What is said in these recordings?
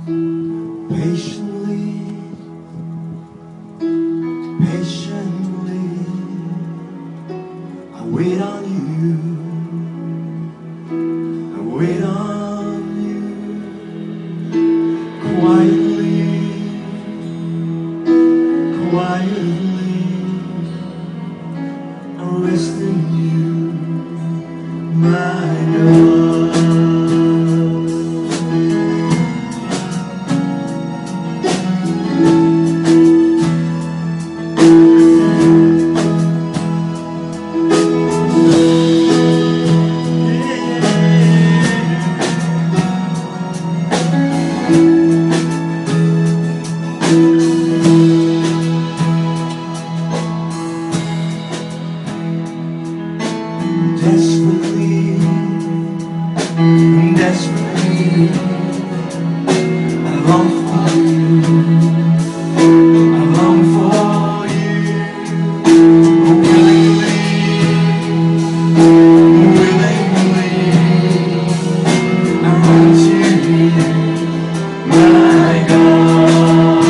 Patiently, patiently, I wait on you. I wait on you. Quietly, quietly, I rest in you, my God. Desperately, desperately, I long for you. I long for you. Willingly, willingly, I run to you, my God.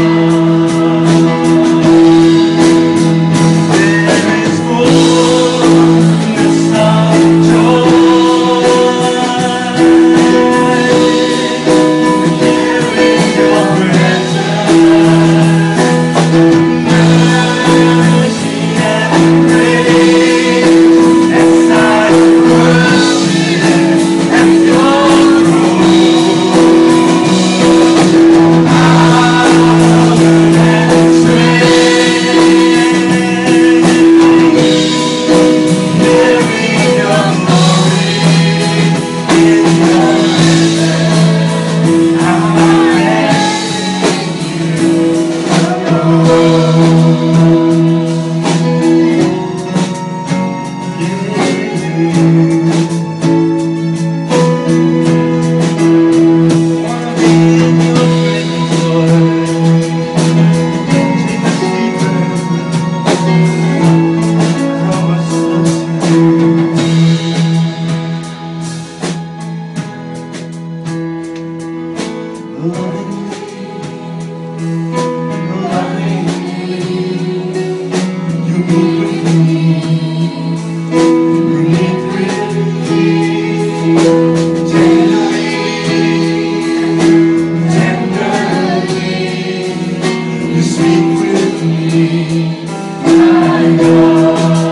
There is fullness of joy here in your presence. Mercy and grace as I worship at your throne. Power and strength, bearing your glory in your presence. I rest in you alone. Wanna be in your presence, Lord. Take us deeper, draw us closer. Lovingly, you move with me. You meet with me. Tenderly, you speak with me, my God.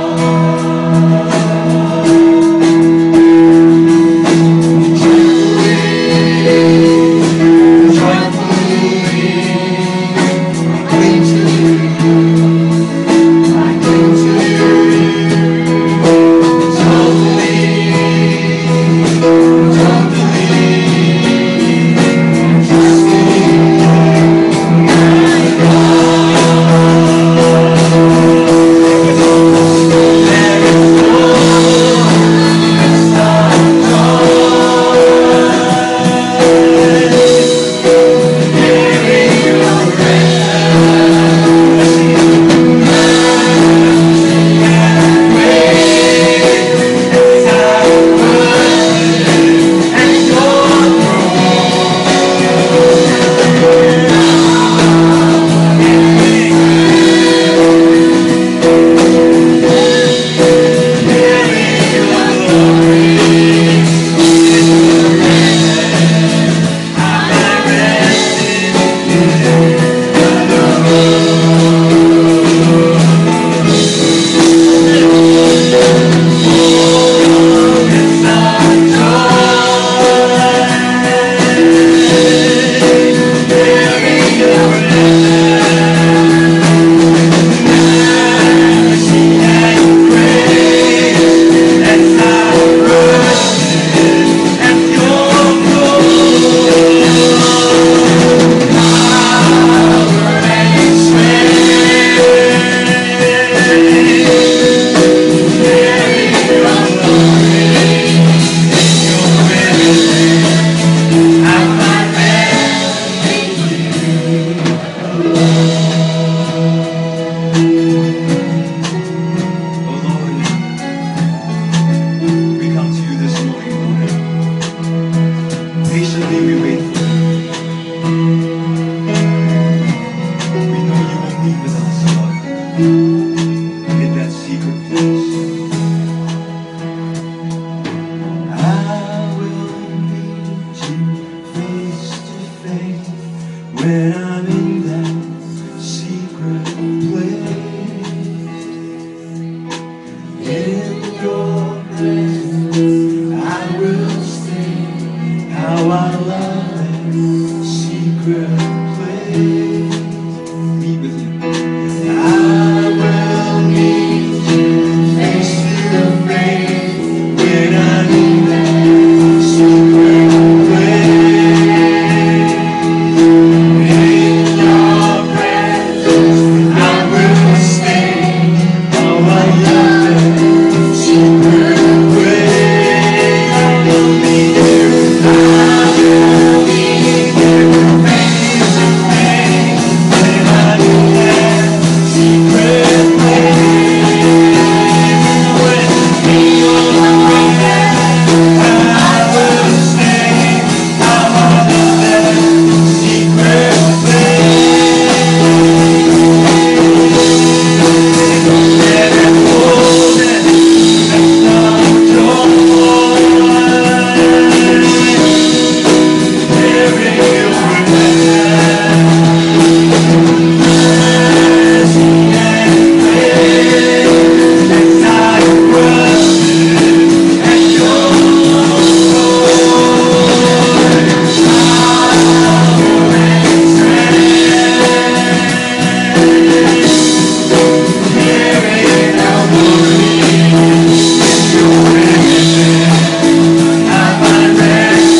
Joyfully, I cling to you. I cling to you. Totally, totally, trust in you, my God. There is fullness of joy here in your presence. Mercy and grace as I worship at your throne. Bearing your glory in your presence. I rest in you alone. Fullness of joy, bearing your presence. Mercy and grace as I worship at your throne. Power and strength, bearing your glory in your presence. I find rest in you alone. Oh Lord, we come to you this morning, Lord. Patiently we wait for you. when I'm in that secret place. In your presence I will sing how I love that secret place. Meet with you. I will meet you face to face when I'm in that secret place. In your presence I will stay. How I love that secret place. I will be there. I will be there face to face when I'm in that secret place. When in your presence I will stay. How I love that secret place. Let it hold it. That's not your there in your presence. Mercy and grace as I worship at your throne. Power and strength, carrying out glory in your presence. I find rest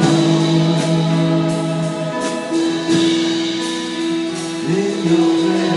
in your presence.